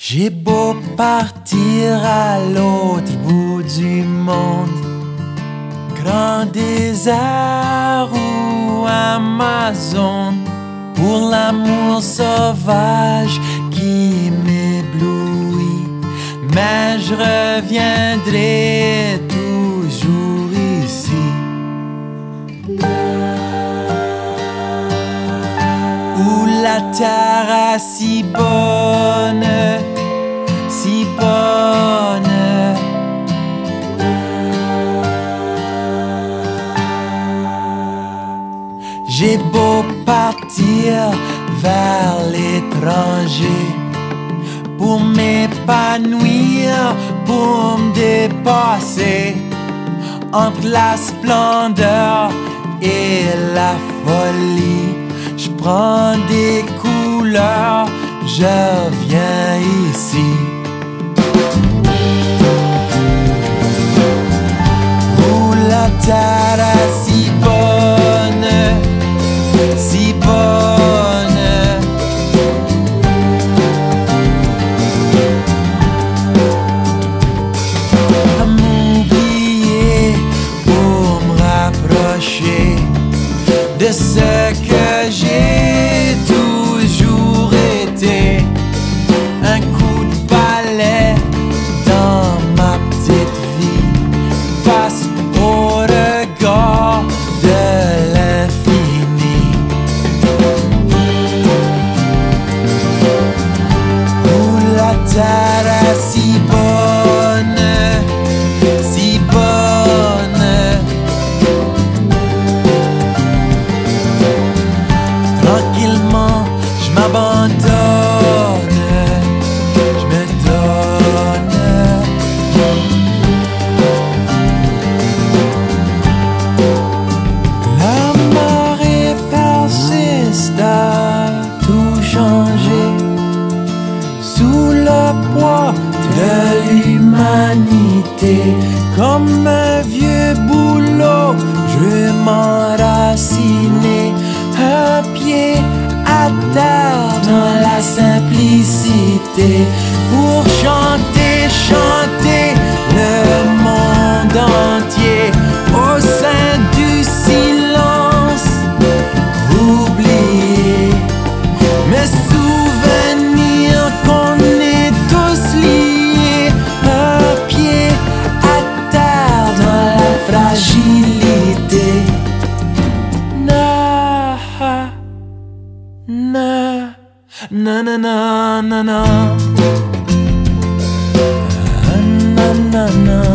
J'ai beau partir à l'autre bout du monde, grand désert ou Amazon, pour l'amour sauvage qui m'éblouit, mais je reviendrai toujours ici. Où la terre est si bonne, si bonne. J'ai beau partir vers l'étranger, pour m'épanouir, pour me dépasser, entre la splendeur et la folie. Je prends des couleurs, je reviens ici. Où la terre est si bonne, si bonne. À m'oublier pour me rapprocher de ce que j'ai toujours été. Un coup de balai dans ma petite vie, face au regard de l'infini. Où la terre est si bonne, si bonne. Tranquillement, je m'abandonne, je me donne. La marée persiste à tout changer, sous le poids de l'humanité. Comme un vieux bouleau, je vais m'enraciner, un pied à terre dans la simplicité, pour chanter, chanter le monde entier au sein du silence. Oublier mes souvenirs qu'on est tous liés, un pied à terre dans la fragilité. Na na na na na na na na na.